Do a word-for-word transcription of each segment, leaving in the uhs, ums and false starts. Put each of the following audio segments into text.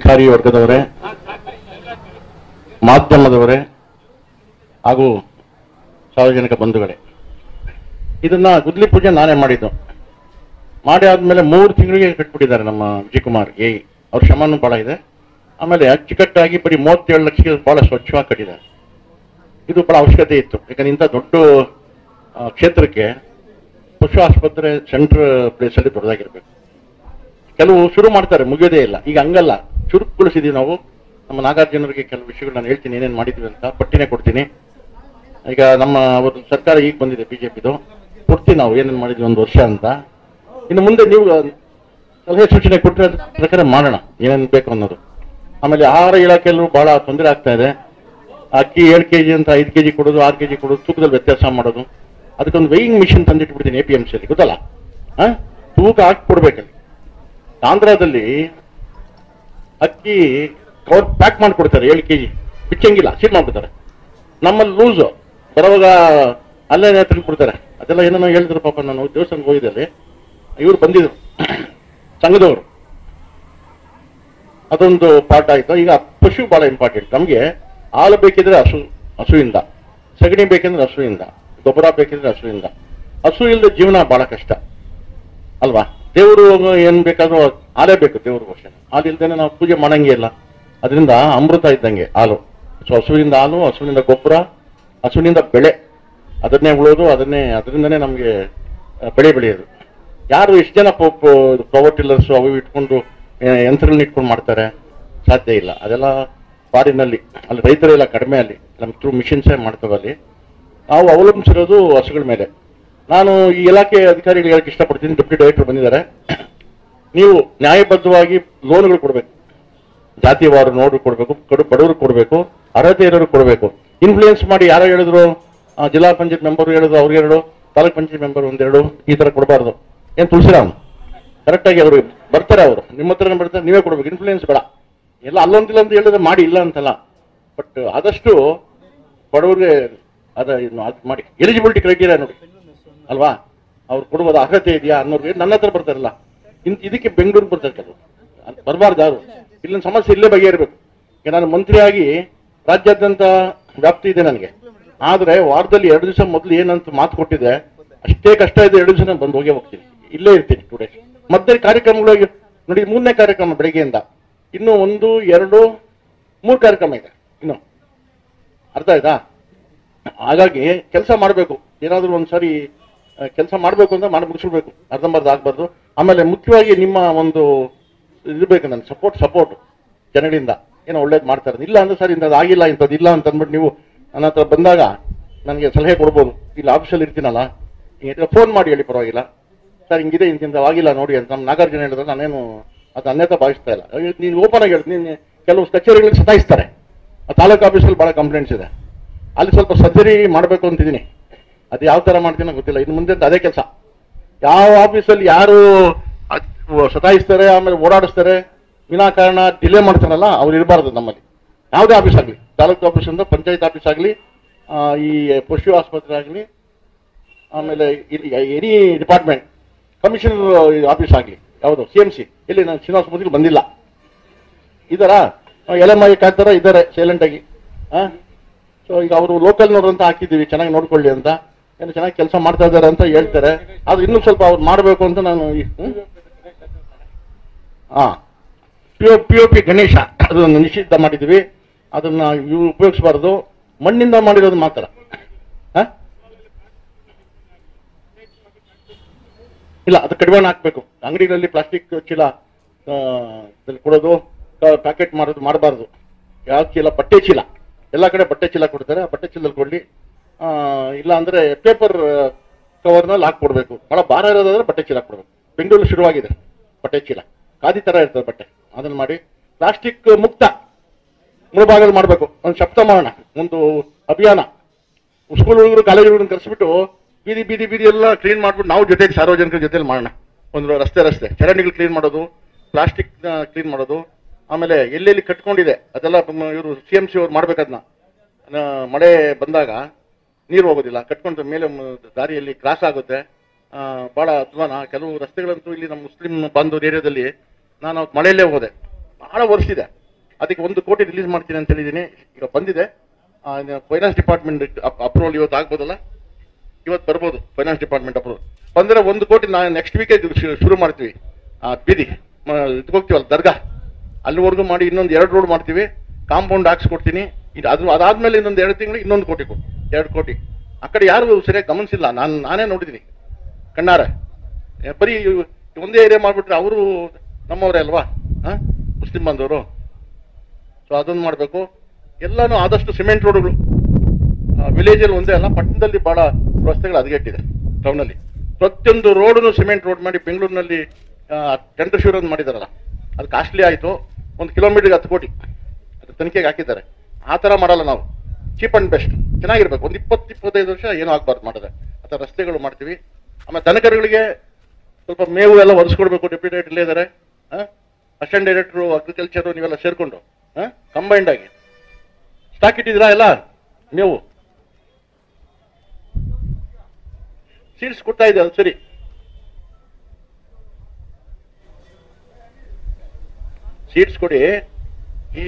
ಅಧಿಕಾರಿ ವರ್ಗದವರೇ, ಮಾಧ್ಯಮದವರೇ ಹಾಗೂ ಸಾರ್ವಜನಿಕ ಬಂಧುಗಳೇ, ಇದನ್ನ ಗುದ್ಲಿ ಪೂಜೆ ನಾನೇ ಮಾಡಿದ್ದು. ಮಾಡಿ ಆದ್ಮೇಲೆ ಮೂರು ತಿಂಗಳಿಗೆ ಕಟ್ಬಿಟ್ಟಿದ್ದಾರೆ ನಮ್ಮ ವಿಜಯಕುಮಾರ್ ಎ. ಅವ್ರ ಶ್ರಮನೂ ಬಹಳ ಇದೆ. ಆಮೇಲೆ ಅಚ್ಚುಕಟ್ಟಾಗಿ ಬರೀ ಮೂವತ್ತೇಳು ಲಕ್ಷ ಬಹಳ ಸ್ವಚ್ಛವಾಗಿ ಕಟ್ಟಿದ್ದಾರೆ. ಇದು ಬಹಳ ಅವಶ್ಯಕತೆ ಇತ್ತು. ಯಾಕಂದ್ರೆ ಇಂಥ ದೊಡ್ಡ ಕ್ಷೇತ್ರಕ್ಕೆ ಪಶು ಆಸ್ಪತ್ರೆ ಸೆಂಟ್ರ್ ಪ್ಲೇಸ್ ಅಲ್ಲಿ ದೊಡ್ಡದಾಗಿರ್ಬೇಕು. ಕೆಲವು ಶುರು ಮಾಡ್ತಾರೆ, ಮುಗಿಯೋದೇ ಇಲ್ಲ. ಈಗ ಹಂಗಲ್ಲ, ಚುರುಕುಗೊಳಿಸಿದೀವಿ ನಾವು. ನಮ್ಮ ನಾಗಾರ್ಜುನರಿಗೆ ಕೆಲವು ವಿಷಯಗಳು ನಾನು ಹೇಳ್ತೀನಿ, ಏನೇನು ಮಾಡಿದ್ವಿ ಅಂತ ಪಟ್ಟಿನೇ ಕೊಡ್ತೀನಿ. ಈಗ ನಮ್ಮ ಅವರು ಸರ್ಕಾರ ಈಗ ಬಂದಿದೆ ಬಿಜೆಪಿದು, ಕೊಡ್ತೀವಿ ನಾವು ಏನೇನು ಮಾಡಿದ್ವಿ ಒಂದು ವರ್ಷ ಅಂತ. ಇನ್ನು ಮುಂದೆ ನೀವು ಸಲಹೆ ಸೂಚನೆ ಕೊಟ್ಟರೆ ಅದ್ರ ಪ್ರಕಾರ ಮಾಡೋಣ ಏನೇನು ಬೇಕು ಅನ್ನೋದು. ಆಮೇಲೆ ಆಹಾರ ಇಲಾಖೆಯಲ್ಲೂ ಬಹಳ ತೊಂದರೆ ಆಗ್ತಾ ಇದೆ. ಅಕ್ಕಿ ಏಳು ಕೆ ಜಿ ಅಂತ ಐದು ಕೆ ಜಿ ಕೊಡೋದು, ಆರು ಕೆ ಜಿ ಕೊಡೋದು, ತೂಕದಲ್ಲಿ ವ್ಯತ್ಯಾಸ ಮಾಡೋದು. ಅದಕ್ಕೊಂದು ವೇಯಿಂಗ್ ಮಿಷಿನ್ ತಂದಿಟ್ಬಿಡ್ತೀನಿ ಎ ಪಿ ಎಂ ಸಿ ಅಲ್ಲಿ, ಗೊತ್ತಲ್ಲ? ಹಾಂ, ತೂಕ ಹಾಕಿ ಕೊಡ್ಬೇಕಲ್ಲಿ. ಆಂಧ್ರದಲ್ಲಿ ಅಕ್ಕಿ ಕವರ್ ಪ್ಯಾಕ್ ಮಾಡಿಕೊಡ್ತಾರೆ, ಏಳು ಕೆ ಜಿ ಬಿಚ್ಚಂಗಿಲ್ಲ, ಸೀಲ್ ಮಾಡ್ಬಿಡ್ತಾರೆ. ನಮ್ಮಲ್ಲಿ ಲೂಸು ಬರೋವಾಗ ಅಲ್ಲೇ ತಂದುಬಿಡ್ತಾರೆ. ಅದೆಲ್ಲ ಏನೇನೋ ಹೇಳಿದ್ರು ಪಾಪ. ನಾನು ದೇವಸ್ಥಾನಕ್ಕೆ ಹೋಗಿದ್ದಲ್ಲಿ ಇವ್ರು ಬಂದಿದ್ರು ಸಂಘದವರು, ಅದೊಂದು ಪಾಠ ಆಯ್ತು. ಈಗ ಪಶು ಬಹಳ ಇಂಪಾರ್ಟೆಂಟ್ ನಮಗೆ. ಹಾಲು ಬೇಕಿದ್ರೆ ಹಸು, ಹಸುವಿಂದ. ಸಗಣಿ ಬೇಕೆಂದ್ರೆ ಹಸುವಿಂದ. ಗೊಬ್ಬರ ಬೇಕಿದ್ರೆ ಹಸುವಿಂದ. ಹಸು ಇಲ್ಲದೆ ಜೀವನ ಬಹಳ ಕಷ್ಟ ಅಲ್ವಾ? ದೇವರು ಏನ್ ಬೇಕಾದ್ರೂ ಹಾಲೇ ಬೇಕು ದೇವ್ರಿಗೆ ಅಷ್ಟೇ. ಹಾಲು ಇಲ್ದೇನೆ ನಾವು ಪೂಜೆ ಮಾಡಂಗೆ ಇಲ್ಲ. ಅದರಿಂದ ಅಮೃತ ಇದ್ದಂಗೆ ಹಾಲು. ಸೊ ಹಸುವಿನಿಂದ ಹಾಲು, ಹಸುವಿನಿಂದ ಗೊಬ್ಬರ, ಹಸುವಿನಿಂದ ಬೆಳೆ, ಅದನ್ನೇ ಉಳೋದು, ಅದನ್ನೇ ಅದರಿಂದನೇ ನಮಗೆ ಬೆಳೆ ಬೆಳೆಯೋದು. ಯಾರು ಎಷ್ಟು ಜನ ಪವರ್ ಟಿಲ್ಲರ್ಸ್ ಅವು ಇಟ್ಕೊಂಡು ಯಂತ್ರಗಳನ್ನ ಇಟ್ಕೊಂಡು ಮಾಡ್ತಾರೆ? ಸಾಧ್ಯ ಇಲ್ಲ. ಅದೆಲ್ಲ ಬಾಡಿನಲ್ಲಿ ಅಲ್ಲಿ ರೈತರೆಲ್ಲ ಕಡಿಮೆ, ಅಲ್ಲಿ ನಮ್ಮ ಥ್ರೂ ಮಿಷಿನ್ಸೇ ಮಾಡ್ತವೆ. ಅಲ್ಲಿ ನಾವು ಅವಲಂಬಿಸಿರೋದು ಹಸುಗಳ ಮೇಲೆ. ನಾನು ಈ ಇಲಾಖೆ ಅಧಿಕಾರಿಗಳು ಹೇಳಕ್ಕೆ ಇಷ್ಟಪಡ್ತೀನಿ. ಡೆಪ್ಯೂಟಿ ಡೈರೆಕ್ಟರ್ ಬಂದಿದ್ದಾರೆ. ನೀವು ನ್ಯಾಯಬದ್ಧವಾಗಿ ಲೋನ್ಗಳು ಕೊಡಬೇಕು, ಜಾತಿವಾರು ನೋಡಿ ಕೊಡಬೇಕು, ಕಡು ಬಡವ್ರಿಗೆ ಕೊಡಬೇಕು, ಅರ್ಹತೆ ಇರೋರು ಕೊಡಬೇಕು. ಇನ್ಫ್ಲೂಯೆನ್ಸ್ ಮಾಡಿ ಯಾರೋ ಹೇಳಿದ್ರು, ಜಿಲ್ಲಾ ಪಂಚಾಯತ್ ಮೆಂಬರ್ ಹೇಳಿದ್ರು, ಅವ್ರಿಗೆ ಎರಡು, ತಾಲೂಕ್ ಪಂಚಾಯತ್ ಮೆಂಬರ್ ಒಂದೆರಡು, ಈ ತರ ಕೊಡಬಾರ್ದು. ಏನ್ ತುಳಸಿರಾಮ್ ಕರೆಕ್ಟಾಗಿ ಅವರು ಬರ್ತಾರೆ, ಅವರು ನಿಮ್ಮ ಹತ್ರನೇ ಬರ್ತಾರೆ, ನೀವೇ ಕೊಡ್ಬೇಕು. ಇನ್ಫ್ಲೂಯೆನ್ಸ್ ಬೇಡ. ಎಲ್ಲ ಅಲ್ಲೊಂದಿಲ್ಲ ಅಂತ ಹೇಳಿದ್ರೆ ಮಾಡಿ, ಇಲ್ಲ ಅಂತಲ್ಲ. ಬಟ್ ಆದಷ್ಟು ಬಡವರಿಗೆ ಅದ ಮಾಡಿ. ಎಲಿಜಿಬಿಲಿಟಿ ಕ್ರೈಟೀರಿಯಾ ನೋಡಿ ಅಲ್ವಾ? ಅವ್ರು ಕೊಡುವುದು ಅರ್ಹತೆ ಇದೆಯಾ ಅನ್ನೋರಿಗೆ ನನ್ನ ಹತ್ರ ಬರ್ತಾರಲ್ಲ. ಇಂತ ಇದಕ್ಕೆ ಬೆಂಗಳೂರಿಗೆ ಬರ್ತಾರೆ ಕೆಲವು. ಬರಬಾರ್ದು ಯಾರು. ಇಲ್ಲಿನ ಸಮಸ್ಯೆ ಇಲ್ಲೇ ಬಗೆಹರಬೇಕು. ನಾನು ಮಂತ್ರಿಯಾಗಿ ರಾಜ್ಯಾದ್ಯಂತ ವ್ಯಾಪ್ತಿ ಇದೆ ನನಗೆ. ಆದ್ರೆ ವಾರದಲ್ಲಿ ಎರಡು ದಿವಸ ಮೊದಲು ಏನಂತ ಮಾತು ಕೊಟ್ಟಿದೆ, ಅಷ್ಟೇ ಕಷ್ಟ ಇದೆ, ಎರಡು ದಿವಸ ಬಂದು ಹೋಗೇ ಹೋಗ್ತೀನಿ, ಇಲ್ಲೇ ಇರ್ತೀನಿ ಟೂ ಡೇಸ್. ಮತ್ತೆ ಕಾರ್ಯಕ್ರಮಗಳು ನೋಡಿ, ಮೂರನೇ ಕಾರ್ಯಕ್ರಮ ಬೆಳಗ್ಗೆಯಿಂದ ಇನ್ನು ಒಂದು ಎರಡು ಮೂರು ಕಾರ್ಯಕ್ರಮ ಇದೆ ಇನ್ನು, ಅರ್ಥ ಆಯ್ತಾ? ಹಾಗಾಗಿ ಕೆಲಸ ಮಾಡಬೇಕು. ಏನಾದ್ರೂ ಒಂದ್ಸಾರಿ ಕೆಲಸ ಮಾಡಬೇಕು ಅಂತ ಮಾಡಿ ಮುಗಿಸ್ಬಿಡ್ಬೇಕು, ಅರ್ಧಂಬರ್ಧ ಆಗ್ಬಾರ್ದು. ಆಮೇಲೆ ಮುಖ್ಯವಾಗಿ ನಿಮ್ಮ ಒಂದು ಇರ್ಬೇಕು ನನ್ನ ಸಪೋರ್ಟ್ ಸಪೋರ್ಟ್ ಜನಗಳಿಂದ. ಏನೋ ಒಳ್ಳೇದು ಮಾಡ್ತಾರೆ. ಇಲ್ಲ ಅಂದ್ರೆ ಸರ್ ಇಂಥದ್ದು ಆಗಿಲ್ಲ, ಇಂಥದ್ದು ಇಲ್ಲ ಅಂತ ಅಂದ್ಬಿಟ್ಟು ನೀವು ನನ್ನ ಹತ್ರ ಬಂದಾಗ ನನಗೆ ಸಲಹೆ ಕೊಡ್ಬೋದು. ಇಲ್ಲಿ ಆಫೀಸಲ್ಲಿ ಇರ್ತೀನಲ್ಲ, ಫೋನ್ ಮಾಡಿ ಹೇಳಿ, ಪರವಾಗಿಲ್ಲ ಸರ್ ಹಿಂಗಿದೆ, ಇಂತಿಂತ ಆಗಿಲ್ಲ ನೋಡಿ ಅಂತ. ನಮ್ಮ ನಾಗಾರ್ಜುನ ಹೇಳಿದ್ರೆ ನಾನೇನು ಅದು ಅನ್ಯತಾ ಭಾವಿಸ್ತಾ ಇಲ್ಲ. ನೀನು ಓಪನ್ ಆಗಿ ಹೇಳ್ತೀನಿ. ನೀನು ಕೆಲವು ಕಚೇರಿಗಳಿಗೆ ಸತಾಯಿಸ್ತಾರೆ. ತಾಲೂಕು ಆಫೀಸಲ್ಲಿ ಭಾಳ ಕಂಪ್ಲೇಂಟ್ಸ್ ಇದೆ. ಅಲ್ಲಿ ಸ್ವಲ್ಪ ಸರ್ಜರಿ ಮಾಡಬೇಕು ಅಂತಿದ್ದೀನಿ. ಅದು ಯಾವ ಥರ ಮಾಡ್ತೀನೋ ಗೊತ್ತಿಲ್ಲ. ಇನ್ನು ಮುಂದೆ ಅದೇ ಕೆಲಸ. ಯಾವ ಆಫೀಸಲ್ಲಿ ಯಾರು ಸತಾಯಿಸ್ತಾರೆ, ಆಮೇಲೆ ಓಡಾಡಿಸ್ತಾರೆ, ವಿನಾಕಾರಣ ಡಿಲೇ ಮಾಡ್ತಾರಲ್ಲ, ಅವ್ರು ಇರಬಾರ್ದು ನಮ್ಮಲ್ಲಿ. ಯಾವುದೇ ಆಫೀಸ್ ಆಗಲಿ, ತಾಲೂಕು ಆಫೀಸಿಂದ ಪಂಚಾಯತ್ ಆಫೀಸ್ ಆಗಲಿ, ಈ ಪಶು ಆಸ್ಪತ್ರೆ ಆಗಲಿ, ಆಮೇಲೆ ಎನಿ ಡಿಪಾರ್ಟ್ಮೆಂಟ್, ಕಮಿಷನರ್ ಆಫೀಸ್ ಆಗಲಿ, ಯಾವುದು ಸಿ ಎಂ ಸಿ, ಇಲ್ಲಿ ನಾನು ಶ್ರೀನಿವಾಸ ಮೂರ್ತಿಗೆ ಬಂದಿಲ್ಲ. ಇದರ ಎಲ್ ಎಂ ಐ ಕಾಯ್ತಾರ ಇದ್ದಾರೆ ಸೈಲೆಂಟ್ ಆಗಿ. ಹಾಂ, ಸೊ ಈಗ ಅವರು ಲೋಕಲ್ನವ್ರು ಅಂತ ಹಾಕಿದ್ದೀವಿ, ಚೆನ್ನಾಗಿ ನೋಡ್ಕೊಳ್ಳಿ ಅಂತ. ಏನು ಚೆನ್ನಾಗಿ ಕೆಲಸ ಮಾಡ್ತಾ ಇದ್ದಾರೆ ಅಂತ ಹೇಳ್ತಾರೆ. ಅದು ಇನ್ನೂ ಸ್ವಲ್ಪ ಅವ್ರು ಮಾಡಬೇಕು ಅಂತ ನಾನು ಹಾಂ P O P O P Ganesha ಅದನ್ನು ನಿಷಿದ್ಧ ಮಾಡಿದ್ದೀವಿ. ಅದನ್ನ ಇವು ಉಪಯೋಗಿಸಬಾರ್ದು. ಮಣ್ಣಿಂದ ಮಾಡಿರೋದು ಮಾತ್ರ. ಹಾಂ, ಇಲ್ಲ, ಅದು ಕಡಿವಾಣ ಹಾಕ್ಬೇಕು. ಅಂಗಡಿಗಳಲ್ಲಿ ಪ್ಲಾಸ್ಟಿಕ್ ಚೀಲ ಕೊಡೋದು, ಪ್ಯಾಕೆಟ್ ಮಾಡೋದು ಮಾಡಬಾರ್ದು. ಯಾವ ಚೀಲ? ಬಟ್ಟೆ ಚೀಲ. ಎಲ್ಲ ಕಡೆ ಬಟ್ಟೆ ಚೀಲ ಕೊಡ್ತಾರೆ, ಆ ಬಟ್ಟೆ ಚೀಲದಲ್ಲಿ ಕೊಡಲಿ. ಇಲ್ಲ ಅಂದ್ರೆ ಪೇಪರ್ ಕವರ್ನಲ್ಲಿ ಹಾಕ್ಕೊಡ್ಬೇಕು. ಭಾಳ ಭಾರ ಇರೋದಾದ್ರೆ ಬಟ್ಟೆ ಚೀಲ ಹಾಕ್ಕೊಡ್ಬೇಕು. ಬೆಂಗಳೂರು ಶುರುವಾಗಿದೆ ಬಟ್ಟೆ ಚೀಲ, ಖಾದಿ ತರ ಇರ್ತದೆ ಬಟ್ಟೆ. ಅದನ್ನ ಮಾಡಿ ಪ್ಲಾಸ್ಟಿಕ್ ಮುಕ್ತ ಮುಳುಭಾಗದಲ್ಲಿ ಮಾಡಬೇಕು. ಒಂದು ಶಬ್ದ ಮಾಡೋಣ, ಒಂದು ಅಭಿಯಾನ. ಸ್ಕೂಲ್ ಹುಡುಗರು, ಕಾಲೇಜ್ ಹುಡುಗರು ಕರೆಸ್ಬಿಟ್ಟು ಬೀದಿ ಬೀದಿ ಬೀದಿ ಎಲ್ಲ ಕ್ಲೀನ್ ಮಾಡ್ಬಿಟ್ಟು ನಾವು ಜೊತೆಗೆ ಸಾರ್ವಜನಿಕರ ಜೊತೆಲಿ ಮಾಡೋಣ. ಒಂದು ರಸ್ತೆ ರಸ್ತೆ ಚರಂಡಿಗಳು ಕ್ಲೀನ್ ಮಾಡೋದು, ಪ್ಲಾಸ್ಟಿಕ್ ಕ್ಲೀನ್ ಮಾಡೋದು. ಆಮೇಲೆ ಎಲ್ಲೆಲ್ಲಿ ಕಟ್ಕೊಂಡಿದೆ ಅದೆಲ್ಲ ಇವರು ಸಿ ಎಂ ಸಿ ಅವ್ರು ಮಾಡ್ಬೇಕದನ್ನ. ಮಳೆ ಬಂದಾಗ ನೀರು ಹೋಗೋದಿಲ್ಲ, ಕಟ್ಕೊಂಡು ಮೇಲೆ ದಾರಿಯಲ್ಲಿ ಕ್ರಾಸ್ ಆಗುತ್ತೆ. ಬಹಳ ಅಧ್ವಾನ. ಕೆಲವು ರಸ್ತೆಗಳಂತೂ ಇಲ್ಲಿ ನಮ್ಮ ಮುಸ್ಲಿಂ ಬಾಂಧವ್ರ ಏರಿಯಾದಲ್ಲಿ ನಾನು ಅವತ್ತು ಮಳೆಯಲ್ಲೇ ಹೋದೆ. ಬಹಳ ವರ್ಷ ಇದೆ. ಅದಕ್ಕೆ ಒಂದು ಕೋಟಿ ರಿಲೀಸ್ ಮಾಡ್ತೀನಿ ಅಂತ ಹೇಳಿದ್ದೀನಿ. ಈಗ ಬಂದಿದೆ. ಫೈನಾನ್ಸ್ ಡಿಪಾರ್ಟ್ಮೆಂಟ್ ಅಪ್ರೂವಲ್ ಇವತ್ತು ಆಗ್ಬೋದಲ್ಲ, ಇವತ್ತು ಬರ್ಬೋದು. ಫೈನಾನ್ಸ್ ಡಿಪಾರ್ಟ್ಮೆಂಟ್ ಅಪ್ರೂವಲ್ ಬಂದರೆ ಒಂದು ಕೋಟಿ ನಾವು ನೆಕ್ಸ್ಟ್ ವೀಕೆ ಶುರು ಮಾಡ್ತೀವಿ. ಆ ಬೀದಿ ಇದಕ್ಕೆ ಹೋಗ್ತೀವಲ್ಲ ದರ್ಗಾ, ಅಲ್ಲಿವರೆಗೂ ಮಾಡಿ ಇನ್ನೊಂದು ಎರಡು ರೋಡ್ ಮಾಡ್ತೀವಿ. ಕಾಂಪೌಂಡ್ ಹಾಕ್ಸ್ಕೊಡ್ತೀನಿ. ಇದು ಅದು ಅದಾದ್ಮೇಲೆ ಇನ್ನೊಂದು ಎರಡು ತಿಂಗಳು ಇನ್ನೊಂದು ಕೋಟಿ ಕೊಡು, ಎರಡು ಕೋಟಿ. ಆ ಕಡೆ ಯಾರು ಸರಿಯಾಗಿ ಗಮನಿಸಿಲ್ಲ, ನಾನು ನಾನೇ ನೋಡಿದ್ದೀನಿ ಕಣ್ಣಾರ. ಬರೀ ಒಂದೇ ಏರಿಯಾ ಮಾಡಿಬಿಟ್ರೆ ಅವರು ನಮ್ಮವರೇ ಅಲ್ವಾ, ಹಾಂ, ಮುಸ್ಲಿಂ ಬಂದವರು. ಸೊ ಅದೊಂದು ಮಾಡಬೇಕು. ಎಲ್ಲನೂ ಆದಷ್ಟು ಸಿಮೆಂಟ್ ರೋಡ್ಗಳು ವಿಲೇಜಲ್ಲಿ ಒಂದೇ ಅಲ್ಲ, ಪಟ್ಟಣದಲ್ಲಿ ಭಾಳ ರಸ್ತೆಗಳು ಹದಗೆಟ್ಟಿದೆ. ಟೌನಲ್ಲಿ ಪ್ರತಿಯೊಂದು ರೋಡನ್ನು ಸಿಮೆಂಟ್ ರೋಡ್ ಮಾಡಿ ಬೆಂಗಳೂರಿನಲ್ಲಿ ಟೆಂಡರ್ ಶೂರ್ ಒಂದು ಮಾಡಿದಾರಲ್ಲ, ಅದು ಕಾಸ್ಟ್ಲಿ ಆಯಿತು. ಒಂದು ಕಿಲೋಮೀಟರ್ಗೆ ಹತ್ತು ಕೋಟಿ ಅದು ತನಿಖೆಗೆ ಹಾಕಿದ್ದಾರೆ. ಆ ಥರ ಮಾಡಲ್ಲ ನಾವು. ಚೀಪ್ ಆ್ಯಂಡ್ ಬೆಸ್ಟ್ ಚೆನ್ನಾಗಿರ್ಬೇಕು. ಒಂದು ಇಪ್ಪತ್ತು ಇಪ್ಪತ್ತೈದು ವರ್ಷ ಏನೂ ಆಗಬಾರ್ದು ಮಾಡಿದ್ರೆ ಆ ಥರ ರಸ್ತೆಗಳು ಮಾಡ್ತೀವಿ. ಆಮೇಲೆ ದನಕರುಗಳಿಗೆ ಸ್ವಲ್ಪ ಮೇವು ಎಲ್ಲ ಒದಗಿಸ್ಕೊಡ್ಬೇಕು. ಡೆಪ್ಯೂಟಿ ಡೈರೆಕ್ಟರ್ ಇಲ್ಲೇ ಇದ್ದಾರೆ, ಅಸಿಸ್ಟೆಂಟ್ ಡೈರೆಕ್ಟ್ರು ಅಗ್ರಿಕಲ್ಚರು, ನೀವೆಲ್ಲ ಸೇರಿಕೊಂಡು ಹಾಂ ಕಂಬೈಂಡ್ ಆಗಿ ಸ್ಟಾಕ್ ಇಟ್ಟಿದ್ದೀರಾ ಎಲ್ಲ ಮೇವು ಸೀಡ್ಸ್ ಕೊಡ್ತಾ ಇದೆ. ಅದು ಸರಿ. ಸೀಡ್ಸ್ ಕೊಡಿ. ಈ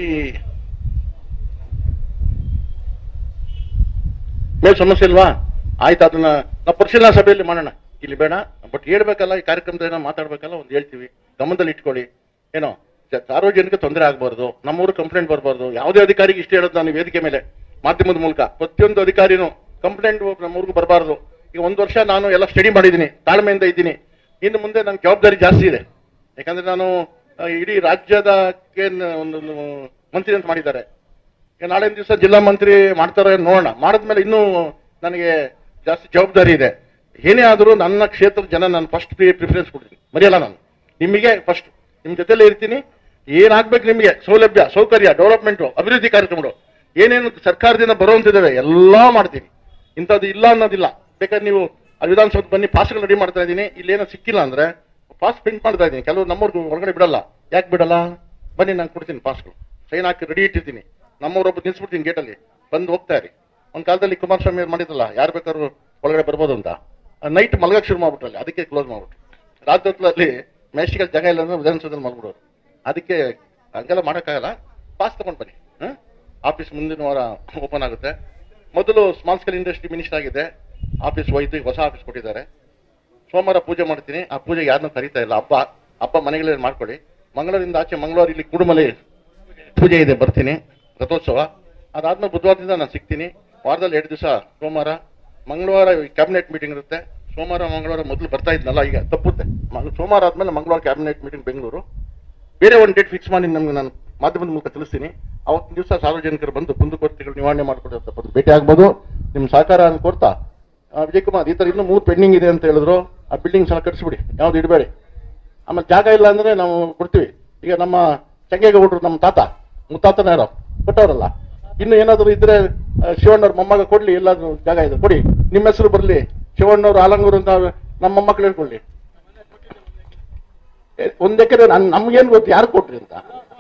ಮೇಲೆ ಸಮಸ್ಯೆ ಇಲ್ವಾ? ಆಯ್ತು, ಅದನ್ನ ನಾವು ಪರಿಶೀಲನಾ ಸಭೆಯಲ್ಲಿ ಮಾಡೋಣ, ಇಲ್ಲಿ ಬೇಡ. ಬಟ್ ಹೇಳ್ಬೇಕಲ್ಲ, ಈ ಕಾರ್ಯಕ್ರಮದಲ್ಲಿ ಮಾತಾಡ್ಬೇಕಲ್ಲ, ಒಂದು ಹೇಳ್ತೀವಿ, ಗಮನದಲ್ಲಿ ಇಟ್ಕೊಳ್ಳಿ. ಏನೋ ಸಾರ್ವಜನಿಕ ತೊಂದರೆ ಆಗಬಾರ್ದು, ನಮ್ಮೂರು ಕಂಪ್ಲೇಂಟ್ ಬರಬಾರ್ದು. ಯಾವುದೇ ಅಧಿಕಾರಿಗೆ ಇಷ್ಟ ಹೇಳೋದು ನಾನು ವೇದಿಕೆ ಮೇಲೆ ಮಾಧ್ಯಮದ ಮೂಲಕ. ಪ್ರತಿಯೊಂದು ಅಧಿಕಾರಿನೂ ಕಂಪ್ಲೇಂಟ್ ನಮ್ಮೂರಿಗೂ ಬರಬಾರ್ದು. ಈಗ ಒಂದು ವರ್ಷ ನಾನು ಎಲ್ಲ ಸ್ಟಡಿ ಮಾಡಿದ್ದೀನಿ, ತಾಳ್ಮೆಯಿಂದ ಇದ್ದೀನಿ. ಇನ್ನು ಮುಂದೆ ನನ್ನ ಜವಾಬ್ದಾರಿ ಜಾಸ್ತಿ ಇದೆ. ಯಾಕಂದ್ರೆ ನಾನು ಇಡೀ ರಾಜ್ಯದಕ್ಕೆ ಒಂದು ಮಂತ್ರಿ ಅಂತ ಮಾಡಿದ್ದಾರೆ. ನಾಳೆ ದಿವಸ ಜಿಲ್ಲಾ ಮಂತ್ರಿ ಮಾಡ್ತಾರೆ, ನೋಡೋಣ. ಮಾಡಿದ್ಮೇಲೆ ಇನ್ನೂ ನನಗೆ ಜಾಸ್ತಿ ಜವಾಬ್ದಾರಿ ಇದೆ. ಏನೇ ಆದರೂ ನನ್ನ ಕ್ಷೇತ್ರದ ಜನ ನಾನು ಫಸ್ಟ್ ಪ್ರಿಫರೆನ್ಸ್ ಕೊಡ್ತೀನಿ, ಮರೆಯಲ್ಲ. ನಾನು ನಿಮಗೆ ಫಸ್ಟ್ ನಿಮ್ಮ ಜೊತೆಲೇ ಇರ್ತೀನಿ. ಏನಾಗ್ಬೇಕು ನಿಮಗೆ ಸೌಲಭ್ಯ, ಸೌಕರ್ಯ, ಡೆವಲಪ್ಮೆಂಟು, ಅಭಿವೃದ್ಧಿ ಕಾರ್ಯಕ್ರಮಗಳು ಏನೇನು ಸರ್ಕಾರದಿಂದ ಬರುವಂತಿದ್ದಾವೆ ಎಲ್ಲ ಮಾಡ್ತೀನಿ. ಇಂಥದ್ದು ಇಲ್ಲ ಅನ್ನೋದಿಲ್ಲ. ಬೇಕಾದ್ರೆ ನೀವು ವಿಧಾನಸೌಧ ಬನ್ನಿ, ಪಾಸ್ಗಳು ರೆಡಿ ಮಾಡ್ತಾ ಇದ್ದೀನಿ. ಇಲ್ಲೇನೋ ಸಿಕ್ಕಿಲ್ಲ ಅಂದ್ರೆ ಪಾಸ್ ಪ್ರಿಂಟ್ ಮಾಡ್ತಾ ಇದ್ದೀನಿ. ಕೆಲವರು ನಮ್ಮವ್ರಿಗೆ ಹೊರಗಡೆ ಬಿಡಲ್ಲ. ಯಾಕೆ ಬಿಡಲ್ಲ? ಬನ್ನಿ, ನಾನು ಕೊಡ್ತೀನಿ ಪಾಸ್ಗಳು, ಸೈನ್ ಹಾಕಿ ರೆಡಿ ಇಟ್ಟಿರ್ತೀನಿ. ನಮ್ಮವ್ರೊಬ್ಬರು ನಿಲ್ಸ್ಬಿಡ್ತೀನಿ ಗೇಟಲ್ಲಿ, ಬಂದು ಹೋಗ್ತಾ ಇರಿ. ಒಂದು ಕಾಲದಲ್ಲಿ ಕುಮಾರಸ್ವಾಮಿ ಅವ್ರು ಮಾಡಿದ್ರಲ್ಲ, ಯಾರು ಬೇಕಾದ್ರು ಒಳಗಡೆ ಬರ್ಬೋದು ಅಂತ. ನೈಟ್ ಮಲಗಕ್ಕೆ ಶುರು ಮಾಡ್ಬಿಟ್ರಲ್ಲಿ, ಅದಕ್ಕೆ ಕ್ಲೋಸ್ ಮಾಡ್ಬಿಟ್ರು. ರಾಜ್ಯದಲ್ಲಿ ಮೆಸ್ಟಿಗಲ್ ಜಾಗ ಇಲ್ಲ ಅಂದ್ರೆ ವಿಧಾನಸೌಧದಲ್ಲಿ ಮಲ್ಬಿಡೋರು. ಅದಕ್ಕೆ ಹಂಗೆಲ್ಲ ಮಾಡೋಕ್ಕಾಗಲ್ಲ. ಪಾಸ್ ತಗೊಂಡು ಬನ್ನಿ. ಹಾಂ, ಆಫೀಸ್ ಮುಂದಿನ ವಾರ ಓಪನ್ ಆಗುತ್ತೆ. ಮೊದಲು ಸ್ಮಾಲ್ ಸ್ಕೇಲ್ ಇಂಡಸ್ಟ್ರಿ ಮಿನಿಸ್ಟರ್ ಆಗಿದೆ, ಆಫೀಸ್ ಹೋಯ್ತು, ಈಗ ಹೊಸ ಆಫೀಸ್ ಕೊಟ್ಟಿದ್ದಾರೆ. ಸೋಮವಾರ ಪೂಜೆ ಮಾಡ್ತೀನಿ. ಆ ಪೂಜೆಗೆ ಯಾರನ್ನೂ ಕರೀತಾ ಇಲ್ಲ. ಹಬ್ಬ ಹಬ್ಬ ಮನೆಗಳಲ್ಲಿ ಮಾಡ್ಕೊಳ್ಳಿ. ಮಂಗಳೂರಿಂದ ಆಚೆ ಮಂಗಳವಾರ ಇಲ್ಲಿ ಕುಡುಮಲೆ ಪೂಜೆ ಇದೆ, ಬರ್ತೀನಿ. ರಥೋತ್ಸವ ಅದಾದ್ಮೇಲೆ ಬುಧವಾರದಿಂದ ನಾನು ಸಿಗ್ತೀನಿ. ವಾರದಲ್ಲಿ ಎರಡು ದಿವಸ, ಸೋಮವಾರ ಮಂಗಳವಾರ ಕ್ಯಾಬಿನೆಟ್ ಮೀಟಿಂಗ್ ಇರುತ್ತೆ. ಸೋಮವಾರ ಮಂಗಳವಾರ ಮೊದಲು ಬರ್ತಾ ಇದ್ನಲ್ಲ, ಈಗ ತಪ್ಪುತ್ತೆ. ಸೋಮವಾರ ಆದ್ಮೇಲೆ ಮಂಗಳವಾರ ಕ್ಯಾಬಿನೆಟ್ ಮೀಟಿಂಗ್ ಬೆಂಗಳೂರು. ಬೇರೆ ಒಂದು ಡೇಟ್ ಫಿಕ್ಸ್ ಮಾಡಿ ನಮ್ಗೆ ನಾನು ಮಾಧ್ಯಮದ ಮೂಲಕ ತಿಳಿಸ್ತೀನಿ. ಅವತ್ತಿನ ದಿವಸ ಸಾರ್ವಜನಿಕರು ಬಂದು ಕುಂದುಕೊರತೆಗಳು ನಿವಾರಣೆ ಮಾಡ್ಕೊಂಡು ಬಂದು ಭೇಟಿ ಆಗ್ಬೋದು. ನಿಮ್ಮ ಸಹಕಾರ ಅನ್ಕೊಡ್ತಾ, ವಿಜಯ್ ಕುಮಾರ್ ಈ ಥರ ಇನ್ನೂ ಮೂರು ಪೆಂಡಿಂಗ್ ಇದೆ ಅಂತ ಹೇಳಿದ್ರು. ಆ ಬಿಲ್ಡಿಂಗ್ಸ್ ಎಲ್ಲ ಕಟ್ಸ್ಬಿಡಿ, ಯಾವ್ದು ಇಡಬೇಡಿ. ಆಮೇಲೆ ಜಾಗ ಇಲ್ಲ ಅಂದ್ರೆ ನಾವು ಕೊಡ್ತೀವಿ. ಈಗ ನಮ್ಮ ಚಂಗೇಗೌಡರು, ನಮ್ಮ ತಾತ ಮುತ್ತಾತನ ಯಾರೋ ಕೊಟ್ಟವರಲ್ಲ, ಇನ್ನು ಏನಾದ್ರು ಇದ್ರೆ ಶಿವಣ್ಣವ್ರ ಮೊಮ್ಮಗ ಕೊಡ್ಲಿ. ಎಲ್ಲಾದ್ರೂ ಜಾಗ ಇದೆ ಕೊಡಿ, ನಿಮ್ಮ ಹೆಸರು ಬರಲಿ. ಶಿವಣ್ಣವ್ರು ಆಲಂಗೂರು ಅಂತ ನಮ್ಮ ಮೊಮ್ಮಕ್ಳು ಹೇಳ್ಕೊಳ್ಳಿ. ಒಂದ್ ಎಕರೆ ನನ್ ನಮ್ಗೇನು ಗೊತ್ತು ಯಾರು ಕೊಟ್ರಿ ಅಂತ.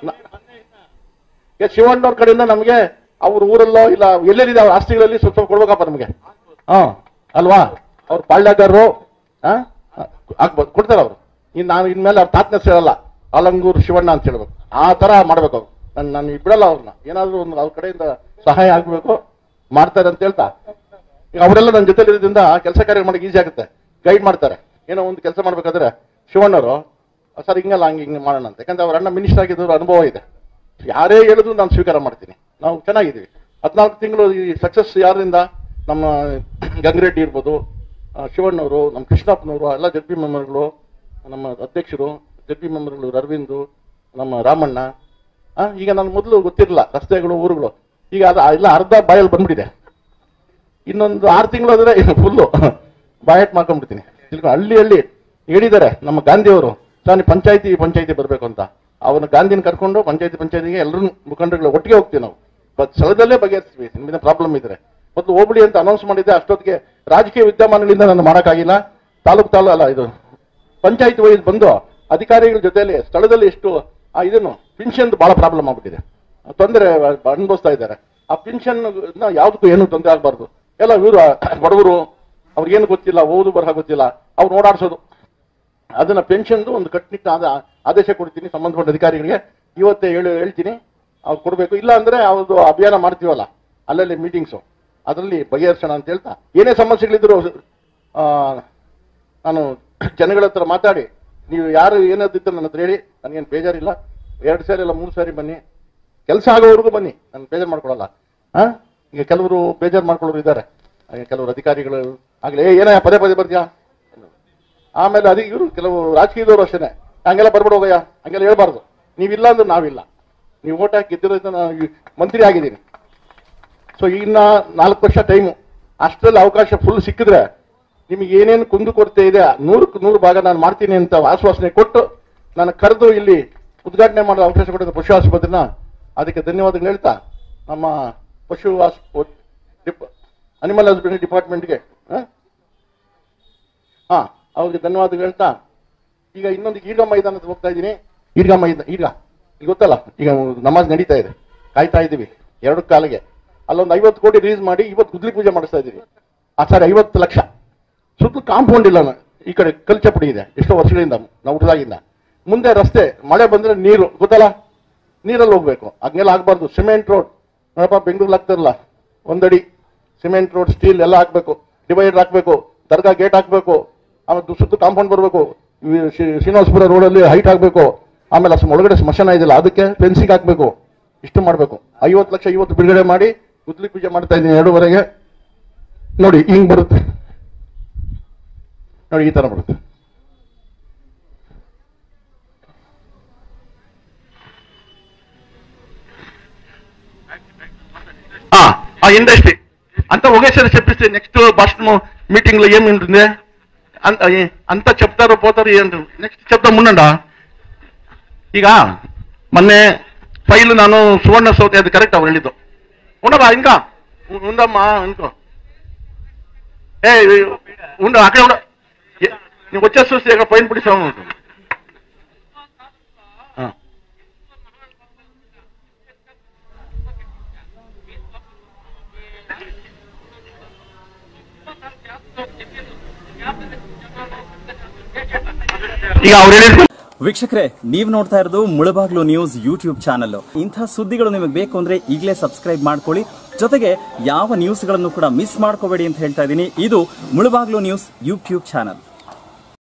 ಶಿವಣ್ಣವ್ರ ಕಡೆಯಿಂದ ನಮಗೆ ಅವ್ರ ಊರಲ್ಲೋ ಇಲ್ಲ ಎಲ್ಲೆಲ್ಲಿದೆ ಅವ್ರ ಆಸ್ತಿಗಳಲ್ಲಿ ಸ್ವಲ್ಪ ಕೊಡ್ಬೇಕಪ್ಪ ನಮಗೆ. ಹಾ ಅಲ್ವಾ? ಅವ್ರ ಪಾಳ್ಯಗಾರರು ಹಾ ಆಗ್ಬೋದು, ಕೊಡ್ತಾರೆ ಅವರು. ಇನ್ನು ನಾನು ಇನ್ಮೇಲೆ ಅವ್ರ ತಾತನ ಸೇರಲ್ಲ, ಆಲಂಗೂರು ಶಿವಣ್ಣ ಅಂತ ಹೇಳ್ಬೇಕು. ಆ ತರ ಮಾಡ್ಬೇಕು ಅವ್ರು. ನಾನು ನಾನು ಬಿಡಲ್ಲ ಅವ್ರನ್ನ. ಏನಾದ್ರು ಒಂದು ಅವ್ರ ಕಡೆಯಿಂದ ಸಹಾಯ ಆಗ್ಬೇಕು, ಮಾಡ್ತಾರೆ ಅಂತ ಹೇಳ್ತಾ, ಈಗ ಅವರೆಲ್ಲ ನನ್ನ ಜೊತೆ ಇರೋದ್ರಿಂದ ಕೆಲಸ ಕಾರ್ಯ ಮಾಡಕ್ಕೆ ಈಸಿ ಆಗುತ್ತೆ. ಗೈಡ್ ಮಾಡ್ತಾರೆ. ಏನೋ ಒಂದು ಕೆಲಸ ಮಾಡ್ಬೇಕಾದ್ರೆ ಶಿವಣ್ಣವರು ಸರ್ ಹಿಂಗಲ್ಲ ಹಂಗೆ ಹಿಂಗೆ ಮಾಡೋಣ ಅಂತ. ಯಾಕಂದ್ರೆ ಅವ್ರ ಅಣ್ಣ ಮಿನಿಸ್ಟರ್ ಆಗಿದ್ದವ್ರು ಅನುಭವ ಇದೆ. ಯಾರೇ ಹೇಳಿದ್ರು ನಾನು ಸ್ವೀಕಾರ ಮಾಡ್ತೀನಿ. ನಾವು ಚೆನ್ನಾಗಿದ್ದೀವಿ. ಹದಿನಾಲ್ಕು ತಿಂಗಳು ಈ ಸಕ್ಸಸ್ ಯಾರಿಂದ? ನಮ್ಮ ಗಂಗರೆಡ್ಡಿ ಇರ್ಬೋದು, ಶಿವಣ್ಣವರು, ನಮ್ಮ ಕೃಷ್ಣಪ್ಪನವರು, ಎಲ್ಲ ಜಡ್ ಪಿ ಮೆಂಬರ್ಗಳು, ನಮ್ಮ ಅಧ್ಯಕ್ಷರು, ಜಡ್ ಪಿ ಮೆಂಬರ್ಗಳು, ಅರವಿಂದು, ನಮ್ಮ ರಾಮಣ್ಣ. ಈಗ ನಾನು ಮೊದಲು ಗೊತ್ತಿರಲಿಲ್ಲ ರಸ್ತೆಗಳು, ಊರುಗಳು. ಈಗ ಅದು ಎಲ್ಲ ಅರ್ಧ ಬಾಯಲ್ಲಿ ಬಂದ್ಬಿಟ್ಟಿದೆ. ಇನ್ನೊಂದು ಆರು ತಿಂಗಳು ಆದರೆ ಫುಲ್ಲು ಬಾಯಟ್ ಮಾಡ್ಕೊಂಡ್ಬಿಡ್ತೀನಿ. ತಿಳ್ಕೊಂಡು ಹಳ್ಳಿ ಹಳ್ಳಿ ಹೇಳಿದ್ದಾರೆ ನಮ್ಮ ಗಾಂಧಿಯವರು, ನಾನು ಪಂಚಾಯತಿ ಪಂಚಾಯತಿ ಬರಬೇಕು ಅಂತ. ಅವನು ಗಾಂಧಿನ ಕರ್ಕೊಂಡು ಪಂಚಾಯತಿ ಪಂಚಾಯತಿಗೆ ಎಲ್ಲರೂ ಮುಖಂಡರುಗಳು ಒಟ್ಟಿಗೆ ಹೋಗ್ತೀವಿ ನಾವು. ಬಟ್ ಸ್ಥಳದಲ್ಲೇ ಬಗೆಹರಿಸ್ತೀವಿ. ನಿಮ್ಮಿಂದ ಪ್ರಾಬ್ಲಮ್ ಇದ್ರೆ ಮೊದಲು ಹೋಗ್ಬಿಡಿ ಅಂತ ಅನೌನ್ಸ್ ಮಾಡಿದ್ದೆ. ಅಷ್ಟೊತ್ತಿಗೆ ರಾಜಕೀಯ ವಿದ್ಯಮಾನಗಳಿಂದ ನಾನು ಮಾಡೋಕ್ಕಾಗಿಲ್ಲ. ತಾಲೂಕು ತಾಲೂ ಅಲ್ಲ, ಇದು ಪಂಚಾಯತ್ ವೈಸ್ ಬಂದು ಅಧಿಕಾರಿಗಳ ಜೊತೆಯಲ್ಲಿ ಸ್ಥಳದಲ್ಲಿ ಎಷ್ಟು ಆ ಇದನ್ನು ಪಿನ್ಷನ್ ಬಹಳ ಪ್ರಾಬ್ಲಮ್ ಆಗ್ಬಿಟ್ಟಿದೆ, ತೊಂದರೆ ಅನುಭವಿಸ್ತಾ ಇದ್ದಾರೆ. ಆ ಪಿನ್ಷನ್ ಯಾವುದಕ್ಕೂ ಏನು ತೊಂದರೆ ಆಗಬಾರ್ದು. ಎಲ್ಲ ಇವರು ಬಡವರು, ಅವ್ರಿಗೇನು ಗೊತ್ತಿಲ್ಲ, ಓದು ಬರಹ ಗೊತ್ತಿಲ್ಲ, ಅವ್ರು ಓಡಾಡ್ಸೋದು. ಅದನ್ನ ಪೆನ್ಷನ್ದು ಒಂದು ಕಟ್ಟುನಿಟ್ಟಿನ ಆದೇಶ ಕೊಡ್ತೀನಿ ಸಂಬಂಧಪಟ್ಟ ಅಧಿಕಾರಿಗಳಿಗೆ. ಇವತ್ತೇ ಹೇಳಿ ಹೇಳ್ತೀನಿ, ಅವ್ರು ಕೊಡಬೇಕು. ಇಲ್ಲ ಅಂದರೆ ಅವ್ರದ್ದು ಅಭಿಯಾನ ಮಾಡ್ತೀವಲ್ಲ ಅಲ್ಲಲ್ಲಿ ಮೀಟಿಂಗ್ಸು, ಅದರಲ್ಲಿ ಬಗೆಹರಿಸೋಣ ಅಂತ ಹೇಳ್ತಾ, ಏನೇ ಸಮಸ್ಯೆಗಳಿದ್ರು ನಾನು ಜನಗಳ ಹತ್ರ ಮಾತಾಡಿ, ನೀವು ಯಾರು ಏನಾದಿತ್ತು ನನ್ನ ಹತ್ರ ಹೇಳಿ, ನನಗೇನು ಬೇಜಾರಿಲ್ಲ. ಎರಡು ಸಾರಿ ಇಲ್ಲ ಮೂರು ಸಾರಿ ಬನ್ನಿ, ಕೆಲಸ ಆಗೋವರೆಗೂ ಬನ್ನಿ, ನಾನು ಬೇಜಾರು ಮಾಡ್ಕೊಳ್ಳಲ್ಲ. ಹಾಂ, ಈಗ ಕೆಲವರು ಬೇಜಾರು ಮಾಡ್ಕೊಳ್ಳೋರು ಇದ್ದಾರೆ, ಕೆಲವರು ಅಧಿಕಾರಿಗಳು ಆಗಲೇ ಏನೇ ಪದೇ ಪದೇ ಬರ್ತೀಯಾ. ಆಮೇಲೆ ಅದೇ ಇವರು ಕೆಲವು ರಾಜಕೀಯದವರು ಅಷ್ಟೇ, ಹಂಗೆಲ್ಲ ಬರ್ಬಿಡು ಹೋಗಯ್ಯ, ಹಂಗೆಲ್ಲ ಹೇಳ್ಬಾರ್ದು. ನೀವಿಲ್ಲ ಅಂದ್ರೆ ನಾವಿಲ್ಲ, ನೀವು ಓಟ್ ಹಾಕಿ ಗೆದ್ದಿರೋದ್ರಿಂದ ನಾನು ಮಂತ್ರಿ ಆಗಿದ್ದೀನಿ. ಸೊ ಇನ್ನ ನಾಲ್ಕು ವರ್ಷ ಟೈಮು, ಅಷ್ಟರಲ್ಲಿ ಅವಕಾಶ ಫುಲ್ ಸಿಕ್ಕಿದ್ರೆ ನಿಮಗೆ ಏನೇನು ಕುಂದು ಕೊರತೆ ಇದೆ ನೂರಕ್ಕೆ ನೂರು ಭಾಗ ನಾನು ಮಾಡ್ತೀನಿ ಅಂತ ಆಶ್ವಾಸನೆ ಕೊಟ್ಟು ನಾನು ಕರೆದು ಇಲ್ಲಿ ಉದ್ಘಾಟನೆ ಮಾಡೋ ಅವಕಾಶ ಕೊಟ್ಟಿದ್ದ ಪಶು ಆಸ್ಪತ್ರೆನ, ಅದಕ್ಕೆ ಧನ್ಯವಾದಗಳು ಹೇಳ್ತಾ, ನಮ್ಮ ಪಶು ಡಿಪ್ ಅನಿಮಲ್ ಹಸ್ಬೆಂಡ್ರಿ ಡಿಪಾರ್ಟ್ಮೆಂಟ್ಗೆ ಹಾಂ ಅವ್ರಿಗೆ ಧನ್ಯವಾದಗಳು ಹೇಳ್ತಾ, ಈಗ ಇನ್ನೊಂದು ಈರ್ಗಾ ಮೈದಾನದ ಹೋಗ್ತಾ ಇದ್ದೀನಿ. ಈರ್ಗಾ ಮೈದಾನ ಈಗ ಈಗ ಗೊತ್ತಲ್ಲ, ಈಗ ನಮಾಜ್ ನಡೀತಾ ಇದೆ, ಕಾಯ್ತಾ ಇದ್ದೀವಿ ಎರಡು ಕಾಲಿಗೆ. ಅಲ್ಲೊಂದು ಐವತ್ತು ಕೋಟಿ ರಿಲೀಸ್ ಮಾಡಿ ಇವತ್ತು ಗುದ್ಲಿ ಪೂಜೆ ಮಾಡಿಸ್ತಾ ಇದ್ದೀವಿ. ಆ ಸಾರಿ ಐವತ್ತು ಲಕ್ಷ ಸುತ್ತಲೂ ಕಾಂಪೌಂಡ್ ಇಲ್ಲ, ಈ ಕಡೆ ಕಲ್ಚಪುಡಿ ಇದೆ ಎಷ್ಟೋ ವರ್ಷಗಳಿಂದ ನಾವು ಹುಟ್ಟಿದಾಗಿಂದ. ಮುಂದೆ ರಸ್ತೆ ಮಳೆ ಬಂದರೆ ನೀರು ಗೊತ್ತಲ್ಲ, ನೀರಲ್ಲಿ ಹೋಗ್ಬೇಕು, ಹಂಗೆಲ್ಲ ಆಗ್ಬಾರ್ದು. ಸಿಮೆಂಟ್ ರೋಡ್ ನೋಡಪ್ಪ, ಬೆಂಗಳೂರಲ್ಲಿ ಆಗ್ತಾರಲ್ಲ, ಒಂದಡಿ ಸಿಮೆಂಟ್ ರೋಡ್ ಸ್ಟೀಲ್ ಎಲ್ಲ ಹಾಕ್ಬೇಕು, ಡಿವೈಡರ್ ಹಾಕ್ಬೇಕು, ದರ್ಗಾ ಗೇಟ್ ಹಾಕ್ಬೇಕು, ಆಮೇಲೆ ಸುತ್ತ ಕಾಂಪೌಂಡ್ ಬರಬೇಕು, ಶ್ರೀನಿವಾಸಪುರ ರೋಡಲ್ಲಿ ಹೈಟ್ ಆಗಬೇಕು, ಆಮೇಲೆ ಅಷ್ಟು ಒಳಗಡೆ ಸ್ಮಶಾನ ಇದೆಯಲ್ಲ ಅದಕ್ಕೆ ಫೆನ್ಸಿಂಗ್ ಹಾಕ್ಬೇಕು. ಇಷ್ಟು ಮಾಡಬೇಕು. ಐವತ್ತು ಲಕ್ಷ ಇವತ್ತು ಬಿಡುಗಡೆ ಮಾಡಿ ಗುದ್ಲಿ ಪೂಜೆ ಮಾಡ್ತಾ ಇದ್ದೀನಿ ಎರಡೂವರೆಗೆ. ನೋಡಿ ಹಿಂಗ್ ಬರುತ್ತೆ, ನೋಡಿ ಈ ತರ ಬರುತ್ತೆ. ఆ ఇండస్ట్రీ అంతా ఒకేసారి చెప్పిస్తే నెక్స్ట్ బస్ట్ మీటింగ్ లో ఏమి ఉంటుంది అంతా చెప్తారు పోతారు. ఏంటి నెక్స్ట్ చెప్తా ముండా. ಈಗ ಮೊನ್ನೆ ಫೈಲ್ ನಾನು ಸುವರ್ಣ ಸೌತೆ ಅದು ಕರೆಕ್ಟ್ ಅವ್ರು ಹೇಳಿದ್ದು ఉండవా ఇంకా ఉందమ్మా ఇంకో ఏ ఉండ అక్కడ ఉండ నీకు వచ్చేసి వస్తే ఇక్కడ పైన పిడిచాము ఉంటుంది. ಈಗ ಅವ್ರು ಹೇಳಿದ್ರು. ವೀಕ್ಷಕರೇ, ನೀವು ನೋಡ್ತಾ ಇರೋದು ಮುಳಬಾಗ್ಲು ನ್ಯೂಸ್ ಯೂಟ್ಯೂಬ್ ಚಾನಲ್. ಇಂಥ ಸುದ್ದಿಗಳು ನಿಮಗೆ ಬೇಕು ಅಂದ್ರೆ ಈಗಲೇ ಸಬ್ಸ್ಕ್ರೈಬ್ ಮಾಡ್ಕೊಳ್ಳಿ. ಜೊತೆಗೆ ಯಾವ ನ್ಯೂಸ್ಗಳನ್ನು ಕೂಡ ಮಿಸ್ ಮಾಡ್ಕೋಬೇಡಿ ಅಂತ ಹೇಳ್ತಾ ಇದ್ದೀನಿ. ಇದು ಮುಳಬಾಗ್ಲು ನ್ಯೂಸ್ ಯೂಟ್ಯೂಬ್ ಚಾನಲ್.